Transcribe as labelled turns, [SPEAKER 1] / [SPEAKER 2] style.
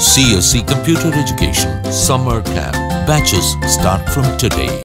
[SPEAKER 1] CSC Computer Education Summer Camp. Batches start from today.